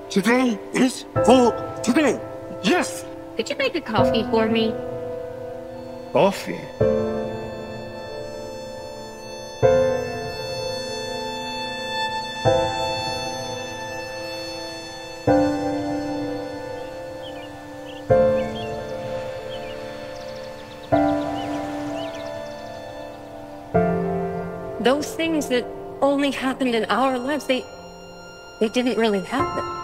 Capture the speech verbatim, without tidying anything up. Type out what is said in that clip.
Today is for today. Yes! Could you make a coffee for me? Coffee? Those things that only happened in our lives, they, they didn't really happen.